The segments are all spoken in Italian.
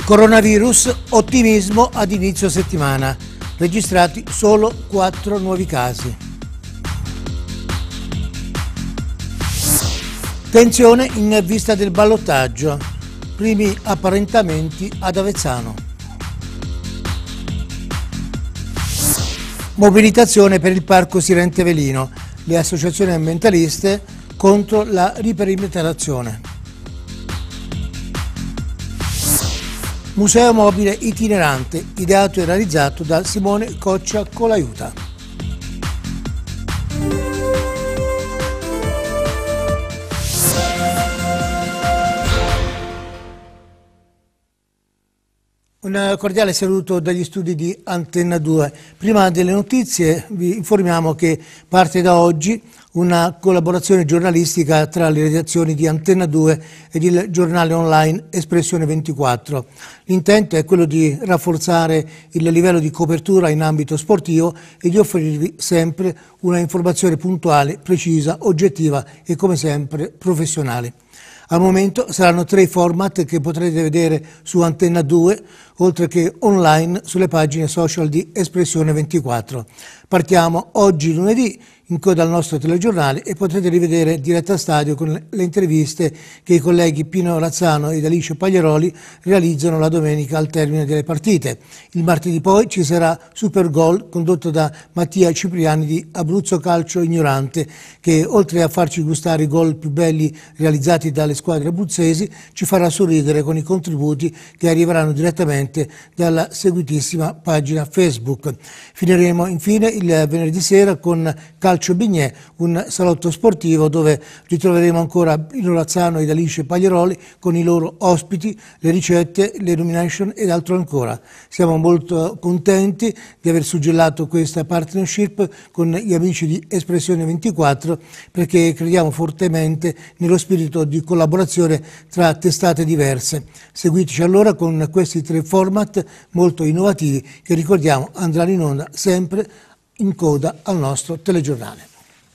Coronavirus, ottimismo ad inizio settimana. Registrati solo 4 nuovi casi. Tensione in vista del ballottaggio. Primi apparentamenti ad Avezzano. Mobilitazione per il Parco Sirente Velino. Le associazioni ambientaliste contro la riperimetrazione. Museo mobile itinerante, ideato e realizzato da Simone Coccia Colaiuta. Un cordiale saluto dagli studi di Antenna 2. Prima delle notizie vi informiamo che parte da oggi una collaborazione giornalistica tra le redazioni di Antenna 2 ed il giornale online Espressione 24. L'intento è quello di rafforzare il livello di copertura in ambito sportivo e di offrirvi sempre una informazione puntuale, precisa, oggettiva e come sempre professionale. Al momento saranno 3 i format che potrete vedere su Antenna 2, oltre che online sulle pagine social di Espressione 24. Partiamo oggi lunedì in coda al nostro telegiornale e potrete rivedere diretta stadio con le interviste che i colleghi Pino Razzano ed Alice Paglieroli realizzano la domenica al termine delle partite. Il martedì poi ci sarà Super Gol condotto da Mattia Cipriani di Abruzzo Calcio Ignorante, che oltre a farci gustare i gol più belli realizzati dalle squadre abruzzesi ci farà sorridere con i contributi che arriveranno direttamente dalla seguitissima pagina Facebook. Finiremo infine il venerdì sera con Calcio Bignè, un salotto sportivo dove ritroveremo ancora Pino Razzano ed Alice Paglieroli con i loro ospiti, le ricette, le nomination ed altro ancora. Siamo molto contenti di aver suggellato questa partnership con gli amici di Espressione 24 perché crediamo fortemente nello spirito di collaborazione tra testate diverse. Seguiteci allora con questi 3 format molto innovativi che ricordiamo andranno in onda sempre in coda al nostro telegiornale.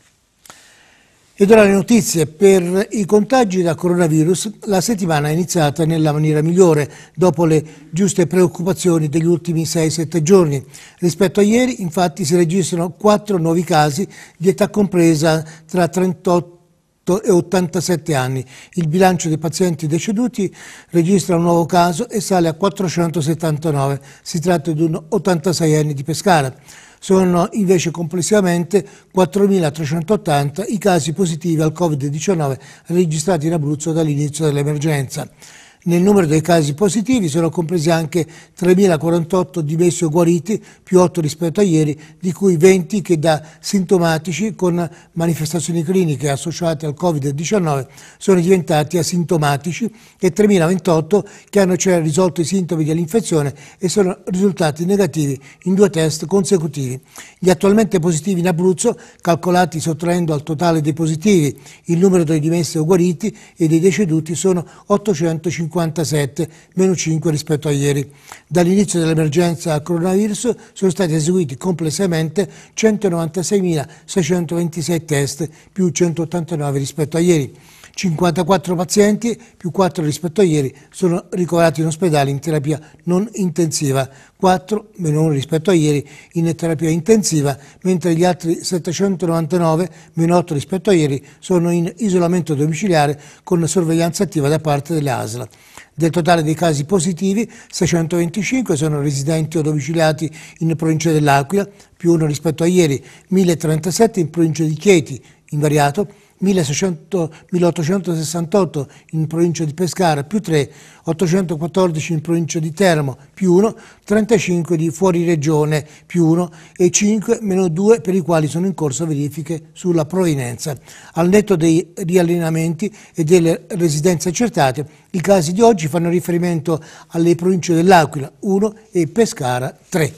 Ed ora le notizie. Per i contagi da coronavirus la settimana è iniziata nella maniera migliore dopo le giuste preoccupazioni degli ultimi 6-7 giorni. Rispetto a ieri infatti si registrano 4 nuovi casi di età compresa tra 38 e 87 anni. Il bilancio dei pazienti deceduti registra un nuovo caso e sale a 479. Si tratta di un 86enne di Pescara. Sono invece complessivamente 4.380 i casi positivi al Covid-19 registrati in Abruzzo dall'inizio dell'emergenza. Nel numero dei casi positivi sono compresi anche 3.048 dimessi o guariti, più 8 rispetto a ieri, di cui 20 che da sintomatici con manifestazioni cliniche associate al Covid-19 sono diventati asintomatici e 3.028 che hanno cioè risolto i sintomi dell'infezione e sono risultati negativi in 2 test consecutivi. Gli attualmente positivi in Abruzzo, calcolati sottraendo al totale dei positivi il numero dei dimessi o guariti e dei deceduti, sono 857, meno 5 rispetto a ieri. Dall'inizio dell'emergenza coronavirus sono stati eseguiti complessivamente 196.626 test, più 189 rispetto a ieri. 54 pazienti, più 4 rispetto a ieri, sono ricoverati in ospedale in terapia non intensiva, 4, meno 1 rispetto a ieri, in terapia intensiva, mentre gli altri 799, meno 8 rispetto a ieri, sono in isolamento domiciliare con sorveglianza attiva da parte delle ASL. Del totale dei casi positivi, 625 sono residenti o domiciliati in provincia dell'Aquila, più 1 rispetto a ieri, 1037 in provincia di Chieti, invariato, 1868 in provincia di Pescara, più 3, 814 in provincia di Teramo, più 1, 35 di fuori regione, più 1 e 5, meno 2 per i quali sono in corso verifiche sulla provenienza. Al netto dei riallineamenti e delle residenze accertate, i casi di oggi fanno riferimento alle province dell'Aquila, 1 e Pescara, 3.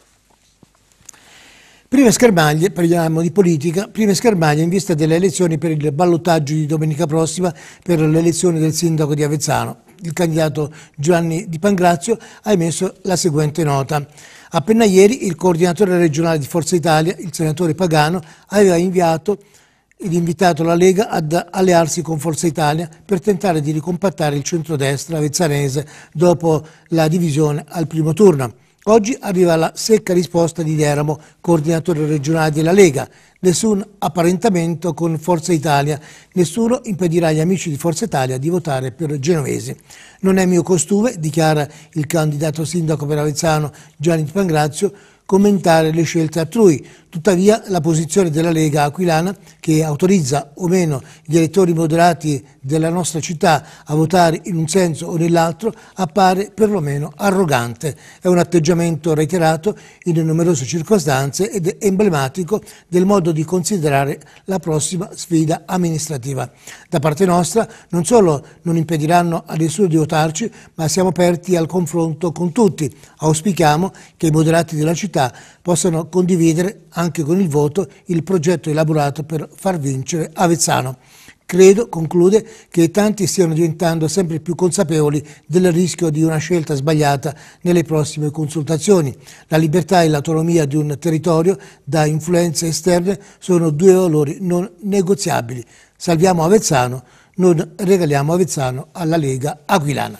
Prime schermaglie, parliamo di politica, prime schermaglie in vista delle elezioni per il ballottaggio di domenica prossima per l'elezione del sindaco di Avezzano. Il candidato Giovanni Di Pangrazio ha emesso la seguente nota. Appena ieri il coordinatore regionale di Forza Italia, il senatore Pagano, aveva inviato ed invitato la Lega ad allearsi con Forza Italia per tentare di ricompattare il centrodestra avezzanese dopo la divisione al primo turno. Oggi arriva la secca risposta di Deramo, coordinatore regionale della Lega. Nessun apparentamento con Forza Italia, nessuno impedirà agli amici di Forza Italia di votare per Genovesi. Non è mio costume, dichiara il candidato sindaco per Avezzano Gianni Di Pangrazio, commentare le scelte altrui. Tuttavia la posizione della Lega aquilana, che autorizza o meno gli elettori moderati della nostra città a votare in un senso o nell'altro, appare perlomeno arrogante. È un atteggiamento reiterato in numerose circostanze ed è emblematico del modo di considerare la prossima sfida amministrativa. Da parte nostra non solo non impediranno a nessuno di votarci, ma siamo aperti al confronto con tutti. Auspichiamo che i moderati della città possano condividere anche con il voto il progetto elaborato per far vincere Avezzano. Credo, conclude, che tanti stiano diventando sempre più consapevoli del rischio di una scelta sbagliata nelle prossime consultazioni. La libertà e l'autonomia di un territorio da influenze esterne sono due valori non negoziabili. Salviamo Avezzano, non regaliamo Avezzano alla Lega aquilana.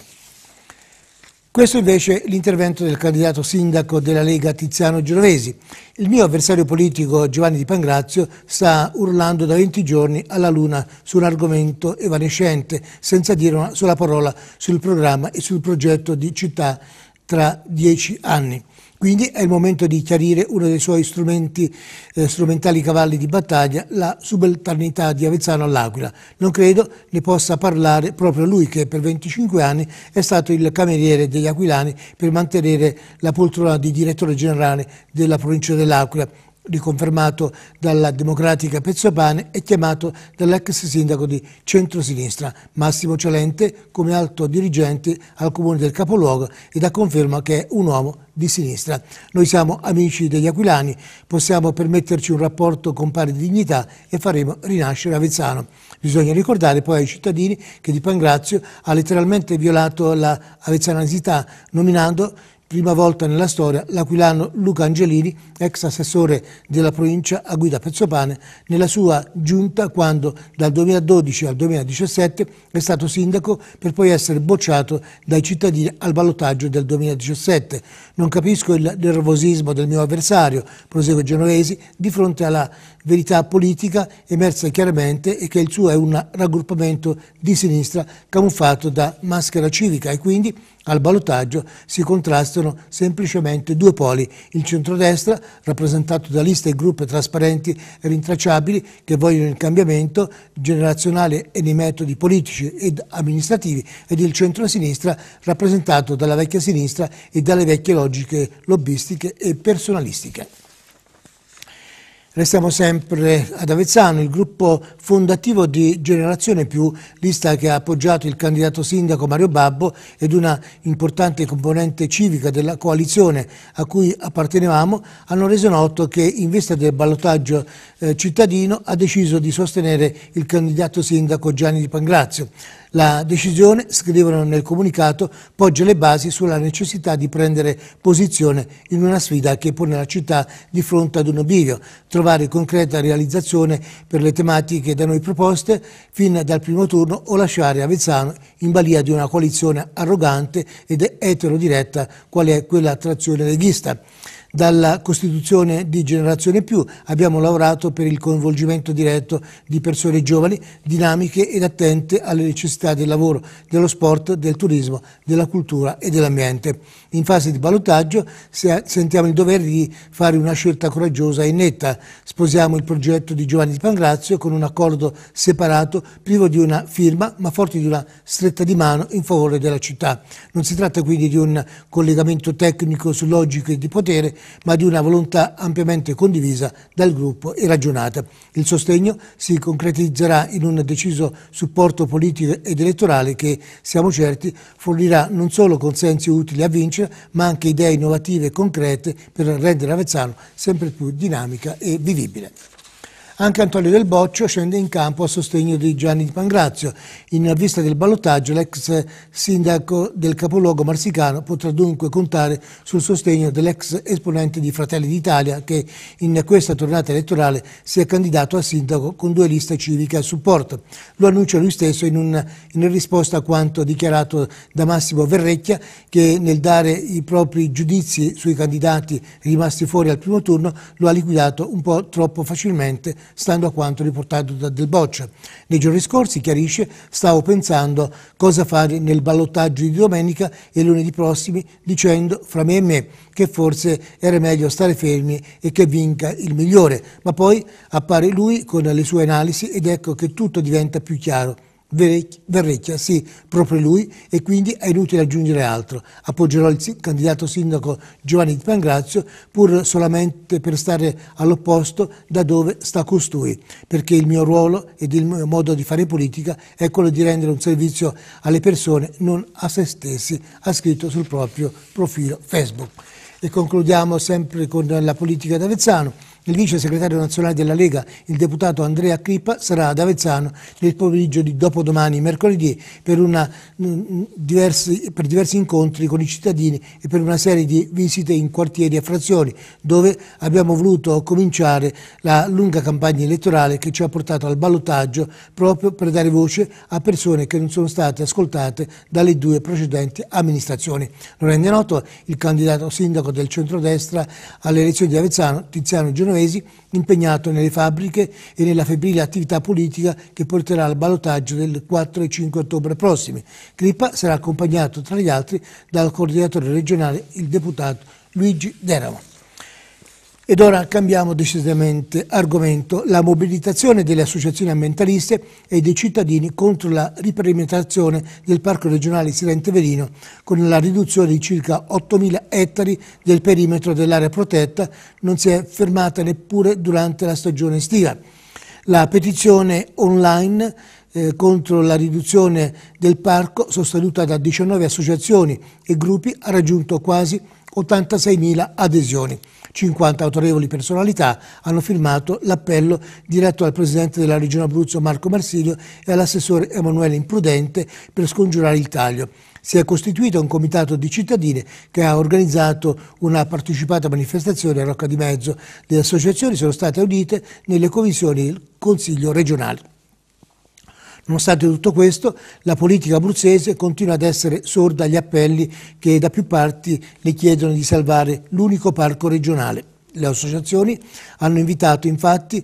Questo invece è l'intervento del candidato sindaco della Lega Tiziano Genovesi. Il mio avversario politico Giovanni Di Pangrazio sta urlando da 20 giorni alla luna su un argomento evanescente, senza dire una sola parola sul programma e sul progetto di città tra 10 anni. Quindi è il momento di chiarire uno dei suoi strumentali cavalli di battaglia, la subalternità di Avezzano all'Aquila. Non credo ne possa parlare proprio lui, che per 25 anni è stato il cameriere degli aquilani per mantenere la poltrona di direttore generale della provincia dell'Aquila, riconfermato dalla Democratica Pezzopane e chiamato dall'ex sindaco di centrosinistra Massimo Cialente come alto dirigente al comune del capoluogo e da conferma che è un uomo di sinistra. Noi siamo amici degli aquilani, possiamo permetterci un rapporto con pari dignità e faremo rinascere Avezzano. Bisogna ricordare poi ai cittadini che Di Pangrazio ha letteralmente violato la avezzanasità nominando prima volta nella storia l'aquilano Luca Angelini, ex assessore della provincia a guida Pezzopane, nella sua giunta quando dal 2012 al 2017 è stato sindaco per poi essere bocciato dai cittadini al ballottaggio del 2017. Non capisco il nervosismo del mio avversario, prosegue Genovesi, di fronte alla verità politica emersa chiaramente e che il suo è un raggruppamento di sinistra camuffato da maschera civica e quindi al ballottaggio si contrastano semplicemente due poli, il centrodestra, rappresentato da liste e gruppi trasparenti e rintracciabili che vogliono il cambiamento generazionale e nei metodi politici ed amministrativi, ed il centrosinistra, rappresentato dalla vecchia sinistra e dalle vecchie logiche lobbistiche e personalistiche. Restiamo sempre ad Avezzano, il gruppo fondativo di Generazione Più, lista che ha appoggiato il candidato sindaco Mario Babbo ed una importante componente civica della coalizione a cui appartenevamo, hanno reso noto che in vista del ballottaggio cittadino ha deciso di sostenere il candidato sindaco Gianni Di Pangrazio. La decisione, scrivono nel comunicato, poggia le basi sulla necessità di prendere posizione in una sfida che pone la città di fronte ad un bivio, trovare concreta realizzazione per le tematiche da noi proposte fin dal primo turno o lasciare Avezzano in balia di una coalizione arrogante ed eterodiretta quale è quella a trazione leghista. Dalla costituzione di Generazione Più abbiamo lavorato per il coinvolgimento diretto di persone giovani, dinamiche ed attente alle necessità del lavoro, dello sport, del turismo, della cultura e dell'ambiente. In fase di ballottaggio sentiamo il dovere di fare una scelta coraggiosa e netta. Sposiamo il progetto di Giovanni Di Pangrazio con un accordo separato, privo di una firma, ma forte di una stretta di mano in favore della città. Non si tratta quindi di un collegamento tecnico su logiche di potere, ma di una volontà ampiamente condivisa dal gruppo e ragionata. Il sostegno si concretizzerà in un deciso supporto politico ed elettorale che, siamo certi, fornirà non solo consensi utili a vincere, ma anche idee innovative e concrete per rendere Avezzano sempre più dinamica e vivibile. Anche Antonio Del Boccio scende in campo a sostegno di Gianni Di Pangrazio. In vista del ballottaggio, l'ex sindaco del capoluogo marsicano potrà dunque contare sul sostegno dell'ex esponente di Fratelli d'Italia, che in questa tornata elettorale si è candidato a sindaco con 2 liste civiche a supporto. Lo annuncia lui stesso in risposta a quanto dichiarato da Massimo Verrecchia, che nel dare i propri giudizi sui candidati rimasti fuori al primo turno lo ha liquidato un po' troppo facilmente, stando a quanto riportato da Del Boccio. Nei giorni scorsi, chiarisce, stavo pensando cosa fare nel ballottaggio di domenica e lunedì prossimi, dicendo fra me e me che forse era meglio stare fermi e che vinca il migliore, ma poi appare lui con le sue analisi ed ecco che tutto diventa più chiaro. Verrecchia, sì, proprio lui, e quindi è inutile aggiungere altro. Appoggerò il candidato sindaco Giovanni Di Pangrazio pur solamente per stare all'opposto da dove sta costui, perché il mio ruolo ed il mio modo di fare politica è quello di rendere un servizio alle persone, non a se stessi, ha scritto sul proprio profilo Facebook. E concludiamo sempre con la politica d'Avezzano. Il vice segretario nazionale della Lega, il deputato Andrea Crippa, sarà ad Avezzano nel pomeriggio di dopodomani, mercoledì, per diversi incontri con i cittadini e per una serie di visite in quartieri e frazioni, dove abbiamo voluto cominciare la lunga campagna elettorale che ci ha portato al ballottaggio, proprio per dare voce a persone che non sono state ascoltate dalle 2 precedenti amministrazioni. Lo rende noto il candidato sindaco del centrodestra alle elezioni di Avezzano, Tiziano Genovesi, impegnato nelle fabbriche e nella febbrile attività politica che porterà al ballottaggio del 4 e 5 ottobre prossimi. Crippa sarà accompagnato tra gli altri dal coordinatore regionale, il deputato Luigi Deramo. Ed ora cambiamo decisamente argomento: la mobilitazione delle associazioni ambientaliste e dei cittadini contro la riperimetrazione del Parco regionale Sirente-Velino, con la riduzione di circa 8.000 ettari del perimetro dell'area protetta, non si è fermata neppure durante la stagione estiva. La petizione online contro la riduzione del parco, sostenuta da 19 associazioni e gruppi, ha raggiunto quasi 86.000 adesioni. 50 autorevoli personalità hanno firmato l'appello diretto al presidente della Regione Abruzzo Marco Marsilio e all'assessore Emanuele Imprudente per scongiurare il taglio. Si è costituito un comitato di cittadini che ha organizzato una partecipata manifestazione a Rocca di Mezzo. Le associazioni sono state audite nelle commissioni del Consiglio regionale. Nonostante tutto questo, la politica abruzzese continua ad essere sorda agli appelli che da più parti le chiedono di salvare l'unico parco regionale. Le associazioni hanno inviato infatti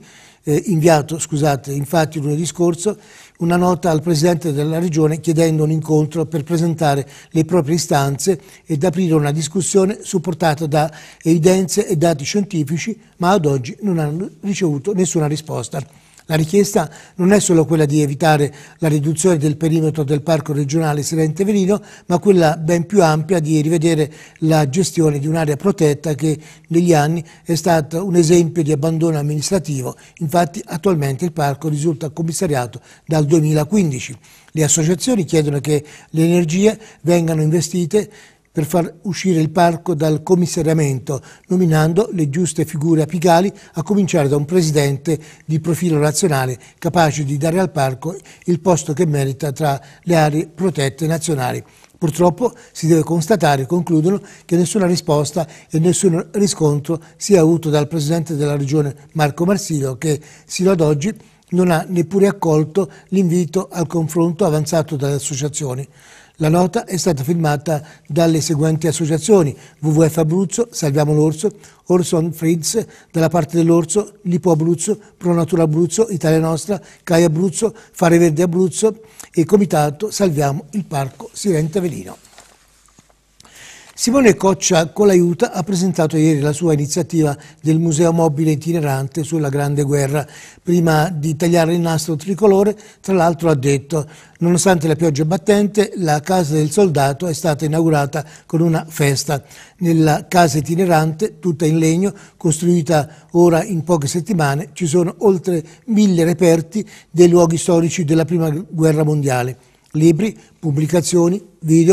lunedì scorso una nota al Presidente della Regione chiedendo un incontro per presentare le proprie istanze ed aprire una discussione supportata da evidenze e dati scientifici, ma ad oggi non hanno ricevuto nessuna risposta. La richiesta non è solo quella di evitare la riduzione del perimetro del Parco regionale Sirente-Velino, ma quella ben più ampia di rivedere la gestione di un'area protetta che negli anni è stata un esempio di abbandono amministrativo. Infatti attualmente il parco risulta commissariato dal 2015. Le associazioni chiedono che le energie vengano investite per far uscire il parco dal commissariamento, nominando le giuste figure apicali, a cominciare da un presidente di profilo nazionale capace di dare al parco il posto che merita tra le aree protette nazionali. Purtroppo si deve constatare, concludono, che nessuna risposta e nessun riscontro sia avuto dal presidente della regione Marco Marsilio, che sino ad oggi non ha neppure accolto l'invito al confronto avanzato dalle associazioni. La nota è stata firmata dalle seguenti associazioni: WWF Abruzzo, Salviamo l'Orso, Orson Friends, dalla parte dell'Orso, Lipo Abruzzo, Pro Natura Abruzzo, Italia Nostra, CAI Abruzzo, Fare Verde Abruzzo e Comitato Salviamo il Parco Sirente-Velino. Simone Coccia Colaiuta ha presentato ieri la sua iniziativa del Museo Mobile Itinerante sulla Grande Guerra. Prima di tagliare il nastro tricolore, tra l'altro ha detto: nonostante la pioggia battente, la Casa del Soldato è stata inaugurata con una festa. Nella casa itinerante, tutta in legno, costruita ora in poche settimane, ci sono oltre 1000 reperti dei luoghi storici della Prima Guerra Mondiale. Libri, pubblicazioni, video,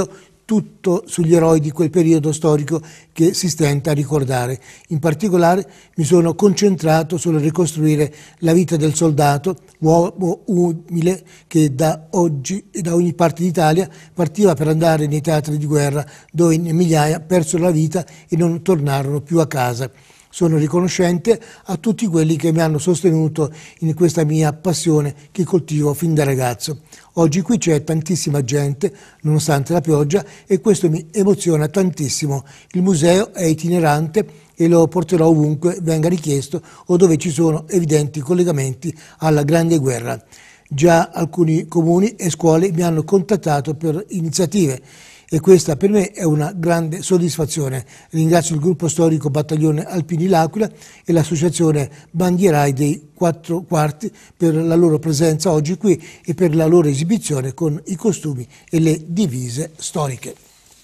tutto sugli eroi di quel periodo storico che si stenta a ricordare. In particolare mi sono concentrato sul ricostruire la vita del soldato, uomo umile che da oggi e da ogni parte d'Italia partiva per andare nei teatri di guerra dove migliaia persero la vita e non tornarono più a casa. Sono riconoscente a tutti quelli che mi hanno sostenuto in questa mia passione che coltivo fin da ragazzo. Oggi qui c'è tantissima gente, nonostante la pioggia, e questo mi emoziona tantissimo. Il museo è itinerante e lo porterò ovunque venga richiesto o dove ci sono evidenti collegamenti alla Grande Guerra. Già alcuni comuni e scuole mi hanno contattato per iniziative e questa per me è una grande soddisfazione. Ringrazio il gruppo storico Battaglione Alpini L'Aquila e l'associazione Bandierai dei Quattro Quarti per la loro presenza oggi qui e per la loro esibizione con i costumi e le divise storiche.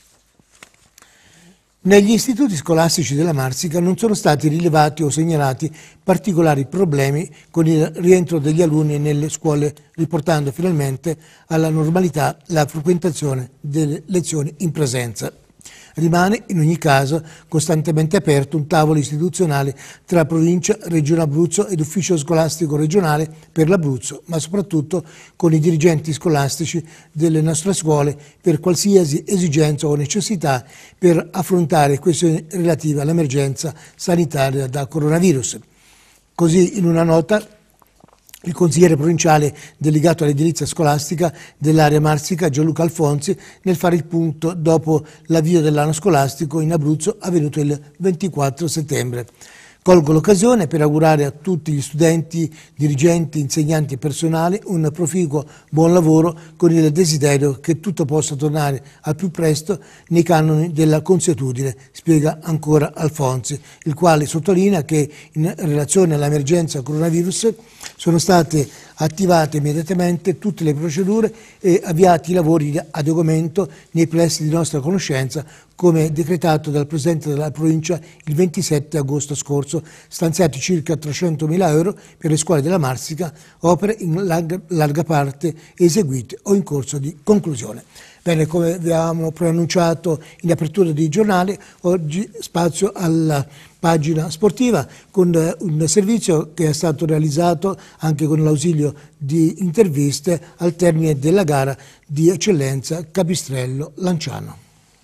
Negli istituti scolastici della Marsica non sono stati rilevati o segnalati particolari problemi con il rientro degli alunni nelle scuole, riportando finalmente alla normalità la frequentazione delle lezioni in presenza. Rimane in ogni caso costantemente aperto un tavolo istituzionale tra Provincia, Regione Abruzzo ed Ufficio Scolastico Regionale per l'Abruzzo, ma soprattutto con i dirigenti scolastici delle nostre scuole per qualsiasi esigenza o necessità per affrontare questioni relative all'emergenza sanitaria da coronavirus. Così in una nota il consigliere provinciale delegato all'edilizia scolastica dell'area Marsica, Gianluca Alfonsi, nel fare il punto dopo l'avvio dell'anno scolastico in Abruzzo avvenuto il 24 settembre. Colgo l'occasione per augurare a tutti gli studenti, dirigenti, insegnanti e personale un proficuo buon lavoro con il desiderio che tutto possa tornare al più presto nei canoni della consuetudine, spiega ancora Alfonsi, il quale sottolinea che in relazione all'emergenza coronavirus sono state attivate immediatamente tutte le procedure e avviati i lavori di adeguamento nei plessi di nostra conoscenza, come decretato dal Presidente della Provincia il 27 agosto scorso, stanziati circa 300.000 euro per le scuole della Marsica, opere in larga parte eseguite o in corso di conclusione. Bene, come avevamo preannunciato in apertura di giornale, oggi spazio alla pagina sportiva con un servizio che è stato realizzato anche con l'ausilio di interviste al termine della gara di eccellenza Capistrello-Lanciano.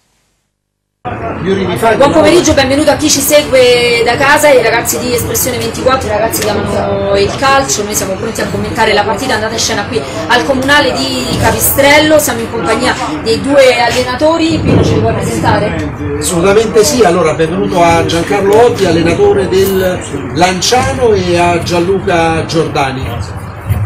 Buon pomeriggio, benvenuto a chi ci segue da casa, i ragazzi di Espressione 24, i ragazzi che amano il calcio. Noi siamo pronti a commentare la partita andata in scena qui al Comunale di Capistrello, siamo in compagnia dei due allenatori. Pino, ce li vuoi presentare? Assolutamente sì, allora benvenuto a Giancarlo Otti, allenatore del Lanciano, e a Gianluca Giordani.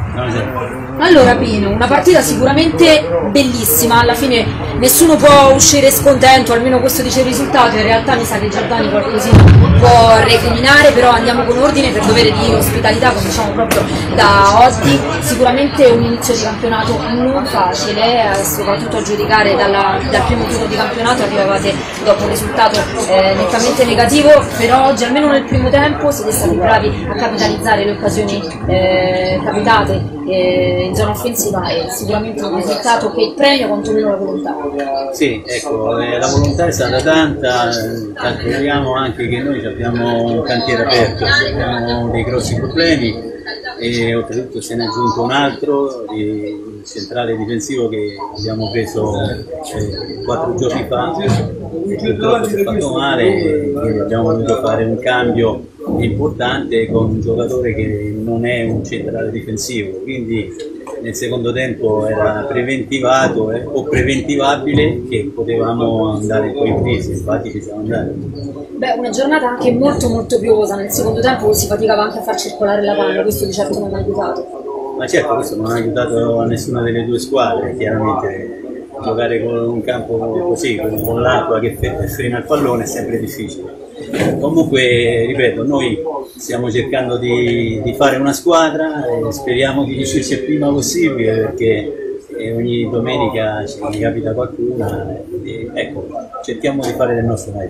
Allora Pino, una partita sicuramente bellissima, alla fine nessuno può uscire scontento, almeno questo dice il risultato. In realtà mi sa che Giordani qualcosina può recriminare, però andiamo con ordine per dovere di ospitalità, cominciamo proprio da Otti. Sicuramente un inizio di campionato non facile, soprattutto a giudicare dal primo turno di campionato arrivavate dopo un risultato nettamente negativo, però oggi almeno nel primo tempo siete stati bravi a capitalizzare le occasioni capitate in zona offensiva, e sicuramente un risultato che premia quantomeno la volontà. Sì, ecco, la volontà è stata tanta, calcoliamo anche che noi abbiamo un cantiere aperto, abbiamo dei grossi problemi e oltretutto se ne è aggiunto un altro di centrale difensivo che abbiamo preso 4 giorni fa e purtroppo si è fatto male, quindi abbiamo dovuto fare un cambio importante con un giocatore che non è un centrale difensivo, quindi nel secondo tempo era preventivato o preventivabile che potevamo andare poi in crisi, infatti ci siamo andati. Beh, una giornata anche molto piovosa, nel secondo tempo si faticava anche a far circolare la palla, questo di certo non ha aiutato. Ma certo, questo non ha aiutato a nessuna delle due squadre, chiaramente giocare con un campo così, con l'acqua che frena il pallone è sempre difficile. Comunque, ripeto, noi stiamo cercando di fare una squadra e speriamo di riuscirci il prima possibile, perché ogni domenica ci capita qualcuna e ecco, cerchiamo di fare del nostro meglio.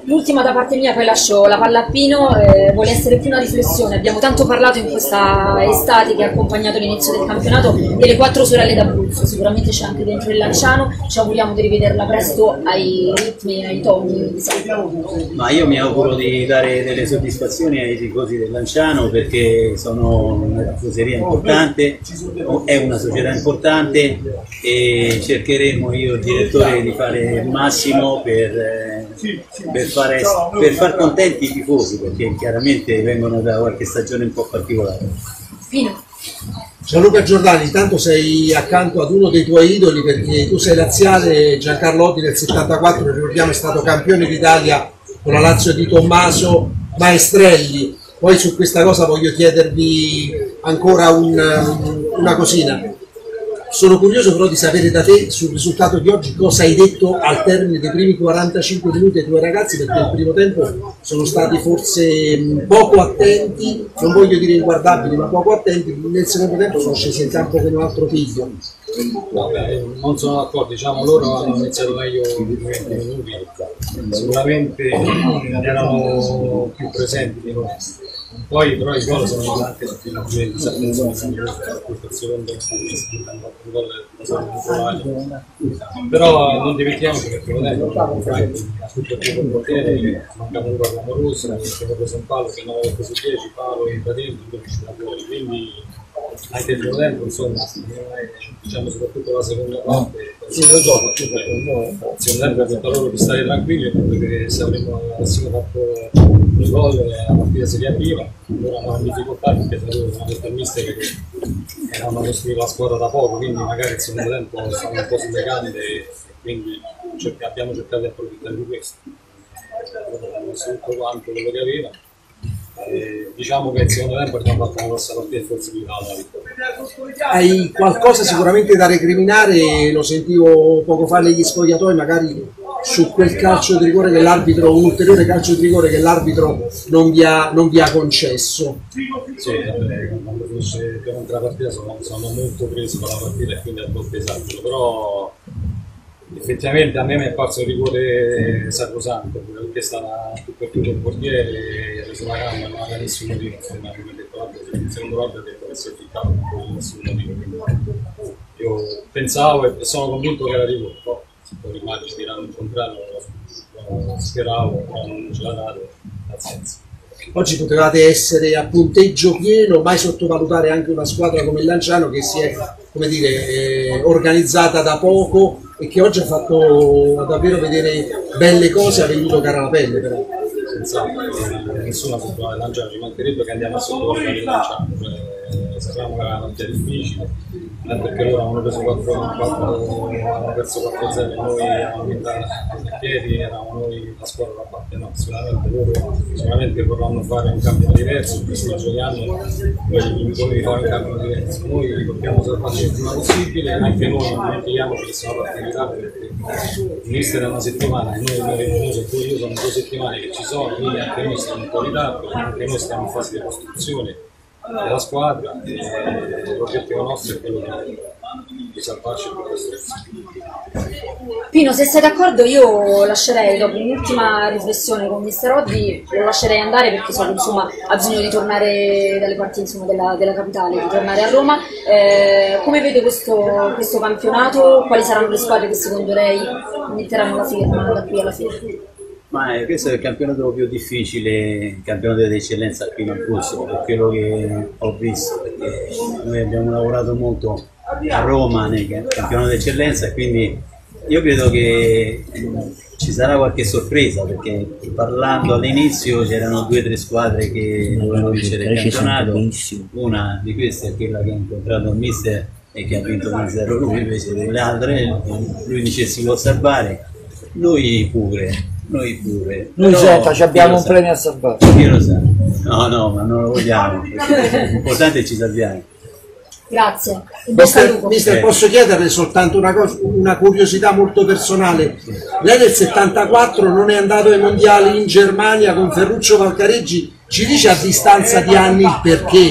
l'ultima da parte mia, poi lascio la palla a Pino, vuole essere più una riflessione. Abbiamo tanto parlato in questa estate che ha accompagnato l'inizio del campionato delle 4 sorelle d'Abruzzo, sicuramente c'è anche dentro il Lanciano, ci auguriamo di rivederla presto ai ritmi e ai toni. Ma io mi auguro di dare delle soddisfazioni ai tifosi del Lanciano, perché sono una tifoseria importante, è una società importante, e cercheremo, io e il direttore, di fare il massimo per far contenti i tifosi, perché chiaramente vengono da qualche stagione un po' particolare. Pino. Gianluca Giordani, intanto sei accanto ad uno dei tuoi idoli, perché tu sei laziale. Giancarlo Otti nel 74, ricordiamo, è stato campione d'Italia con la Lazio di Tommaso Maestrelli. Poi su questa cosa voglio chiedervi ancora una cosina. Sono curioso però di sapere da te sul risultato di oggi cosa hai detto al termine dei primi 45 minuti ai tuoi ragazzi, perché il primo tempo sono stati forse poco attenti, non voglio dire inguardabili, ma poco attenti. Nel secondo tempo sono scesi in campo con un altro figlio. Vabbè, non sono d'accordo, diciamo, loro hanno iniziato meglio i primi 20 minuti, sicuramente erano più presenti di noi. Poi però i gol sono anche tutti i disattenzioni, soprattutto il secondo gol però non dimentichiamoci che il primo tempo ha tutto il tempo il portiere, mancava un gol clamoroso, abbiamo preso un palo che 9 su 10, palo in patente, quindi anche il primo tempo, insomma, diciamo soprattutto la seconda parte, il secondo tempo ha detto loro di stare tranquilli, perché se avessimo fatto i gol la partita si riapriva. Loro hanno difficoltà perché sapevano detto il mister che eravamo costruiti la squadra da poco, quindi magari il secondo tempo stavano un po' sulle gambe, quindi abbiamo cercato di approfittare di questo. Abbiamo messo tutto quanto quello che aveva. Diciamo che il secondo tempo abbiamo fatto una grossa partita e forse più la vittoria. Hai qualcosa sicuramente da recriminare, lo sentivo poco fa negli spogliatoi, magari su quel calcio di rigore che l'arbitro, un ulteriore calcio di rigore che l'arbitro non vi ha concesso. Sì, quando finisce la partita sono molto preso con la partita e quindi è un po' pesante, però effettivamente a me mi è parso il rigore sacrosanto, perché stava tutto il portiere sulla gamba, non aveva nessun motivo, insomma, come ha detto l'arbitro, il secondo l'arbitro ha detto che si è ficcato, non aveva nessun motivo. Io pensavo e sono convinto che era rigore, poi ormai ci diranno il contrario, speravo, però non ce l'ha dato, pazienza. Oggi potevate essere a punteggio pieno, mai sottovalutare anche una squadra come il Lanciano che si è, come dire, organizzata da poco e che oggi ha fatto davvero vedere belle cose, ha venduto cara la pelle però. Senz'altro, nessuna sottovalutare il Lanciano, ci mancherebbe che andiamo a sottovalutare il Lanciano, sappiamo che era una partita difficile, perché loro avevano preso 4-0 e noi avevamo vinto a piedi, eravamo noi la squadra da parte, no, sicuramente vorranno fare un cambio diverso, questi giochiamo noi impone di fare un cambio diverso, noi dobbiamo farci il prima possibile, anche noi non dimentichiamoci che siamo partiti perché il mister è una settimana, io sono 2 settimane che ci sono, quindi anche noi stiamo in qualità, anche noi stiamo in fase di costruzione della squadra e l'obiettivo nostro è quello di salvarci per questo. Pino, se sei d'accordo io lascerei, dopo un'ultima riflessione con Mister Oddi, lo lascerei andare perché so che insomma, ha bisogno di tornare dalle parti insomma, della capitale, di tornare a Roma. Come vede questo campionato? Quali saranno le squadre che secondo lei metteranno la firma da qui alla fine? Ma questo è il campionato più difficile, il campionato d'eccellenza qui in Abruzzo, per quello che ho visto, perché noi abbiamo lavorato molto a Roma nel campionato d'eccellenza e quindi io credo che ci sarà qualche sorpresa, perché parlando all'inizio c'erano 2 o 3 squadre che dovevano vincere il campionato, una di queste è quella che ha incontrato il mister e che ha vinto 1-0 lui, invece delle altre lui dice si può salvare, noi pure. Noi senta, abbiamo un premio a salvare. Io lo so. No, ma non lo vogliamo. L'importante è che ci salviamo. Grazie. Mister, posso chiederle soltanto una curiosità molto personale. Lei nel 74 non è andato ai mondiali in Germania con Ferruccio Valcareggi, ci dice a distanza di anni il perché?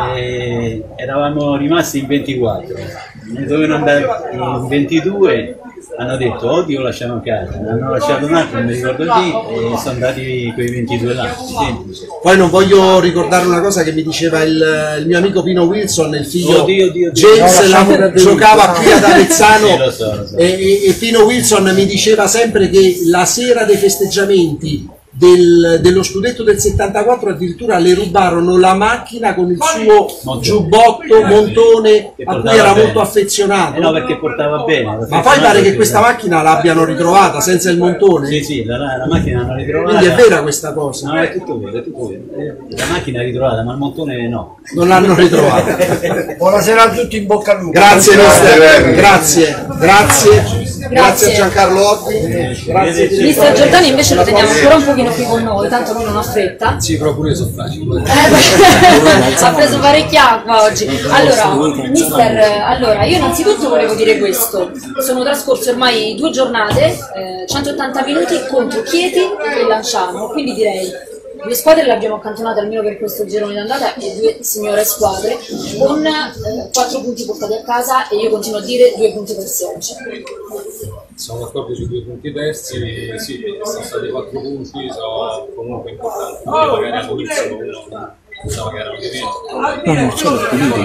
Eravamo rimasti in 24, ne dovevano andare in 22 hanno detto o lo lasciamo a casa, hanno lasciato un altro, non mi ricordo chi, e sono andati quei 22 là. Poi non voglio ricordare una cosa che mi diceva il mio amico Pino Wilson, il figlio James, giocava qui ad Avezzano. Sì, lo so. E Pino Wilson mi diceva sempre che la sera dei festeggiamenti dello scudetto del 74 addirittura le rubarono la macchina con il suo giubbotto montone a cui era molto affezionato. No, perché portava bene. Ma poi pare che questa macchina l'abbiano ritrovata senza il montone. Sì, la macchina l'hanno ritrovata. Quindi è vera questa cosa. No, è tutto vero, è tutto vero. La macchina è ritrovata, ma il montone no. Non l'hanno ritrovata. Buonasera a tutti, in bocca al lupo. Grazie mister, grazie a Giancarlo Oddi. Mister Giordani invece lo teniamo ancora un pochino qui con noi, tanto lui non ha fretta. Sì, però pure io sono fragile. Ha preso parecchia acqua oggi. Allora, mister, io innanzitutto volevo dire questo. Sono trascorse ormai 2 giornate, 180 minuti contro Chieti e Lanciano, quindi direi 2 squadre le abbiamo accantonate almeno per questo girone d'andata e 2 signore squadre con 4 punti portati a casa e io continuo a dire 2 punti persi oggi. Sono d'accordo sui 2 punti persi, sì, sono stati 4 punti, sono comunque importanti, magari all'inizio uno pensava che erano di meno. Non c'è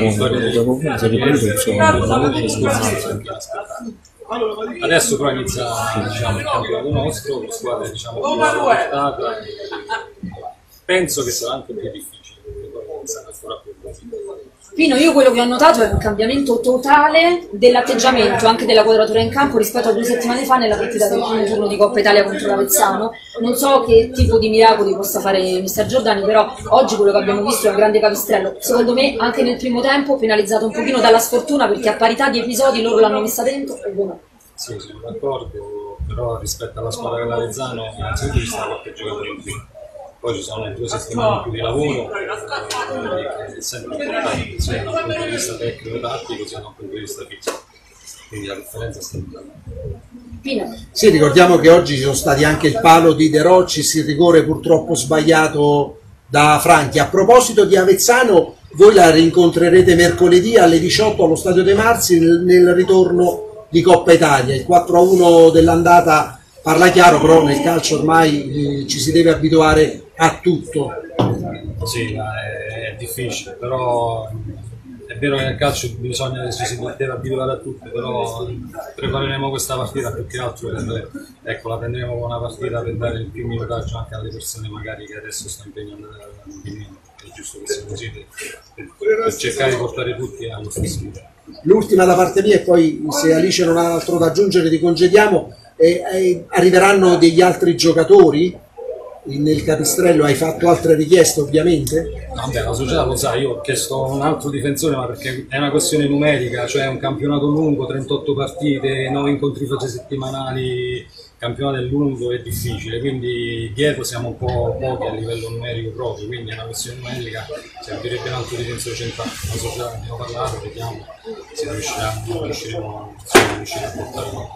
Adesso però inizia il campionato nostro, con squadre più portata, penso che sarà anche più difficile, perché poi sarà ancora più difficile. Pino, io quello che ho notato è un cambiamento totale dell'atteggiamento, anche della quadratura in campo rispetto a 2 settimane fa nella partita del primo turno di Coppa Italia contro l'Avezzano. Non so che tipo di miracoli possa fare mister Giordani, però oggi quello che abbiamo visto è un grande Capistrello. Secondo me anche nel primo tempo penalizzato un pochino dalla sfortuna, perché a parità di episodi loro l'hanno messa dentro e buono. Sì, sono d'accordo, però rispetto alla squadra dell'Avezzano innanzitutto ci sta qualche giocatore in più. Poi ci sono 2 settimane in più di lavoro, che è sempre importante, sia dal punto di vista tecnico e tattico, sia dal punto di vista fisico. Quindi la differenza sta in Sì, ricordiamo che oggi ci sono stati anche il palo di De Roccis, il rigore purtroppo sbagliato da Franchi. A proposito di Avezzano, voi la rincontrerete mercoledì alle 18 allo Stadio De Marsi nel ritorno di Coppa Italia. Il 4-1 dell'andata parla chiaro, però nel calcio ormai ci si deve abituare a tutto. Sì, è difficile, però è vero che nel calcio ci si deve abituare a tutto, però prepareremo questa partita più che altro ecco, la prenderemo come una partita per dare il più minutaggio anche alle persone magari che adesso stanno impegnando di meno. È giusto che sia così per cercare di portare tutti allo stesso livello. L'ultima da parte mia, e poi se Alice non ha altro da aggiungere ti congediamo. Arriveranno degli altri giocatori nel Capistrello? Hai fatto altre richieste ovviamente? Vabbè, la società lo sa, io ho chiesto un altro difensore, ma perché è una questione numerica, cioè un campionato lungo, 38 partite, 9 incontri settimanali, campionato è lungo e difficile, quindi dietro siamo un po' pochi a livello numerico proprio, quindi è una questione numerica, servirebbe un altro difensore centrale. La società ne abbiamo parlato, vediamo se riusciremo a portare.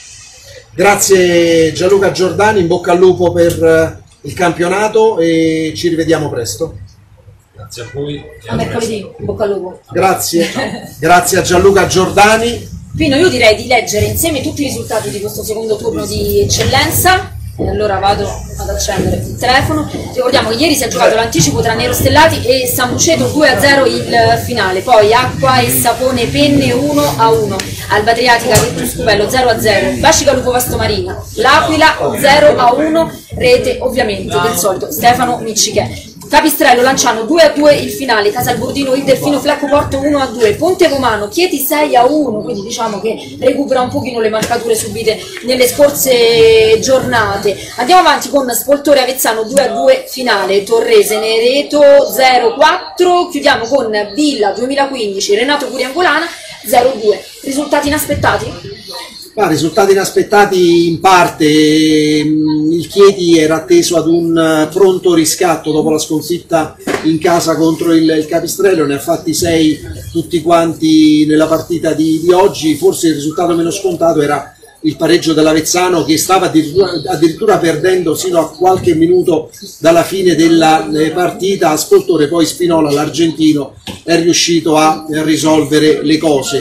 Grazie Gianluca Giordani, in bocca al lupo per il campionato e ci rivediamo presto. Grazie a voi. A mercoledì, in bocca al lupo. Grazie, grazie a Gianluca Giordani. Pino, io direi di leggere insieme tutti i risultati di questo secondo turno di eccellenza. E allora vado ad accendere il telefono. Ricordiamo che ieri si è giocato l'anticipo tra Nero Stellati e Sambuceto 2-0 il finale, poi Acqua e Sapone Penne 1-1, Alba Adriatica Virtus Cupello 0-0, Bascica Lupo Vastomarina, L'Aquila 0-1, rete ovviamente del solito Stefano Miccichè. Capistrello Lanciano 2-2 il finale, Casalbordino il Delfino Flecco Porto 1-2, Ponte Romano Chieti 6-1, quindi diciamo che recupera un pochino le marcature subite nelle scorse giornate. Andiamo avanti con Spoltore Avezzano 2-2 finale, Torrese Nereto 0-4, chiudiamo con Villa 2015 Renato Curiangolana 0-2. Risultati inaspettati? Risultati inaspettati in parte. Il Chieti era atteso ad un pronto riscatto dopo la sconfitta in casa contro il Capistrello, ne ha fatti 6 tutti quanti nella partita di oggi. Forse il risultato meno scontato era il pareggio dell'Avezzano, che stava addirittura perdendo sino a qualche minuto dalla fine della partita. Spoltore, poi Spinola, l'argentino, è riuscito a risolvere le cose.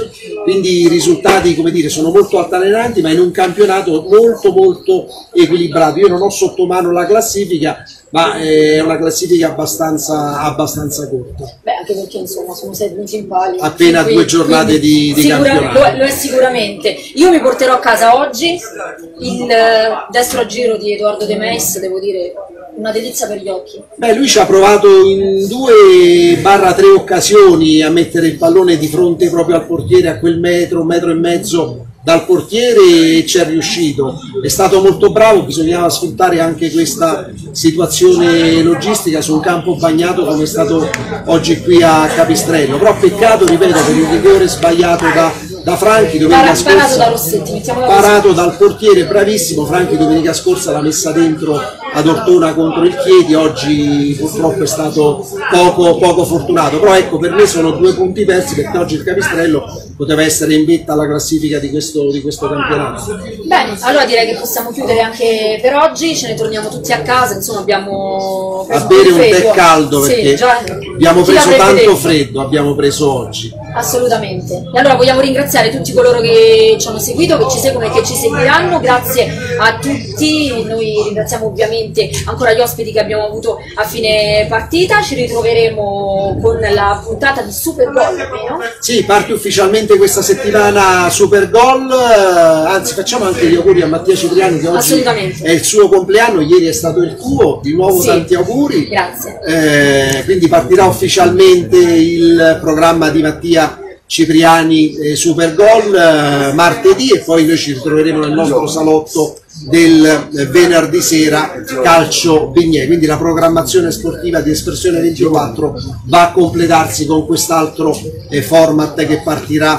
quindi i risultati, come dire, sono molto altalenanti, ma in un campionato molto equilibrato. Io non ho sotto mano la classifica, ma è una classifica abbastanza corta. Beh, anche perché insomma sono 6 punti in palio. Appena 2 giornate di campionato. Lo è sicuramente. Io mi porterò a casa oggi il destro a giro di Edoardo De Meis, devo dire, una delizia per gli occhi. Beh, lui ci ha provato in 2/3 occasioni a mettere il pallone di fronte proprio al portiere, a quel metro e mezzo dal portiere, e ci è riuscito. È stato molto bravo, bisognava sfruttare anche questa situazione logistica su un campo bagnato come è stato oggi qui a Capistrello. Però peccato, ripeto, per il rigore sbagliato da Franchi domenica scorsa, parato da Rossetti, parato dal portiere, bravissimo. Franchi domenica scorsa l'ha messa dentro ad Ortona contro il Chieti, oggi purtroppo è stato poco fortunato, però ecco, per me sono 2 punti persi, perché oggi il Capistrello poteva essere in vetta alla classifica di questo campionato. Bene, allora direi che possiamo chiudere anche per oggi, ce ne torniamo tutti a casa, insomma abbiamo preso a bere un freddo. tè caldo, perché sì, già, abbiamo preso tanto detto? freddo, abbiamo preso oggi. Assolutamente. E allora vogliamo ringraziare tutti coloro che ci hanno seguito, che ci seguono e che ci seguiranno. Grazie a tutti. Noi ringraziamo ovviamente ancora gli ospiti che abbiamo avuto a fine partita. Ci ritroveremo con la puntata di Super Gol, vero? Sì, parte ufficialmente questa settimana Super Gol, anzi facciamo anche gli auguri a Mattia Cipriani, che oggi è il suo compleanno, ieri è stato il tuo, di nuovo sì, tanti auguri. Grazie. Quindi partirà ufficialmente il programma di Mattia Cipriani Super Gol martedì, e poi noi ci ritroveremo nel nostro salotto del venerdì sera Calcio Bignè. Quindi la programmazione sportiva di Espressione 24 va a completarsi con quest'altro format che partirà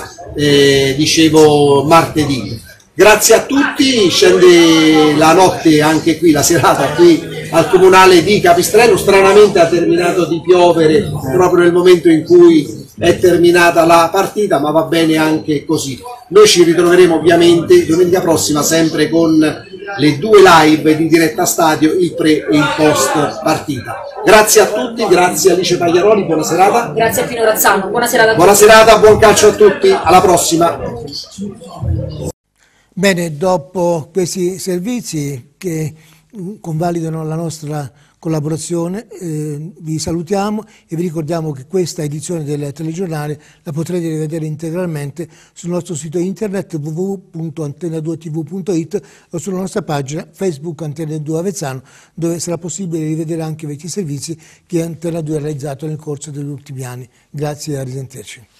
dicevo martedì. Grazie a tutti, scende la notte anche qui, la serata qui al comunale di Capistrello. Stranamente ha terminato di piovere proprio nel momento in cui è terminata la partita, ma va bene anche così. Noi ci ritroveremo ovviamente domenica prossima sempre con le 2 live di diretta stadio, il pre e il post partita. Grazie a tutti, grazie a Alice Pagliaroli, buona serata. Grazie a Pino Razzano, buona serata a tutti. Buona serata, buon calcio a tutti, alla prossima. Bene, dopo questi servizi che convalidano la nostra collaborazione, vi salutiamo e vi ricordiamo che questa edizione del telegiornale la potrete rivedere integralmente sul nostro sito internet www.antena2tv.it o sulla nostra pagina Facebook Antena 2 Avezzano, dove sarà possibile rivedere anche i vecchi servizi che Antena 2 ha realizzato nel corso degli ultimi anni. Grazie e a risentirci.